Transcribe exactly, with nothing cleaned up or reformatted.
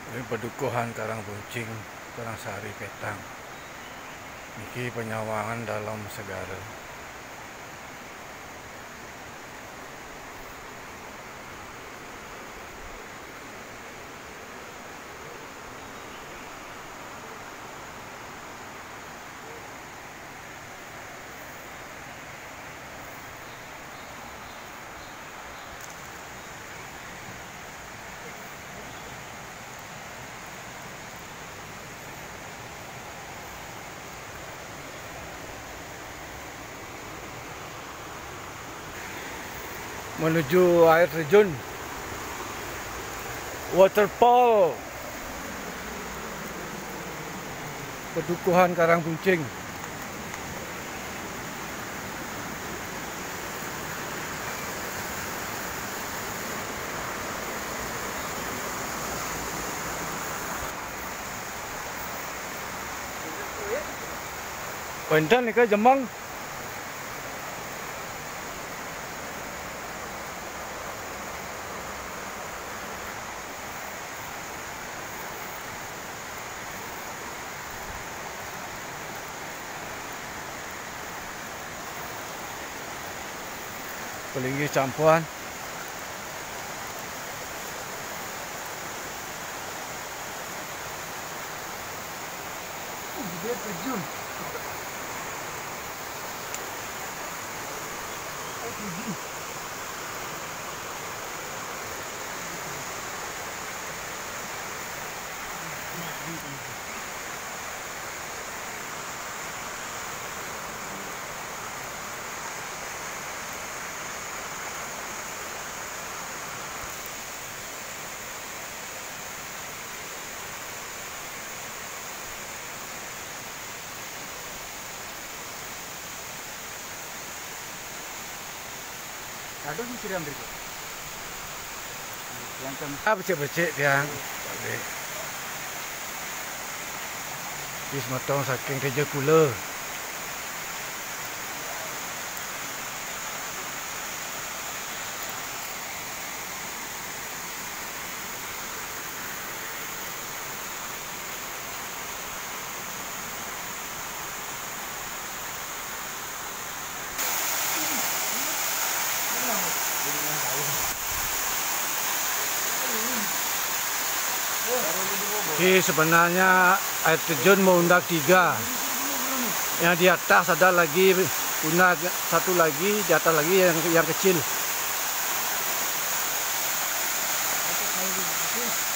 Ini Pedukuhan Karangbuncing, Karangsari Petang. Niki penyawangan dalam segara. Menuju air terjun waterfall Pedukuhan Karangbuncing. Benten ni ke Jemang? Pelinggi campuran. Oh, dia terjun. Oh, terjun. Ada di sini ambil. Yang kan apa cek-cek dia. Bis matang saking kerja kula. Ini sebenarnya air terjun Meundak tiga. Yang di atas ada lagi punah satu lagi, di atas lagi yang yang kecil.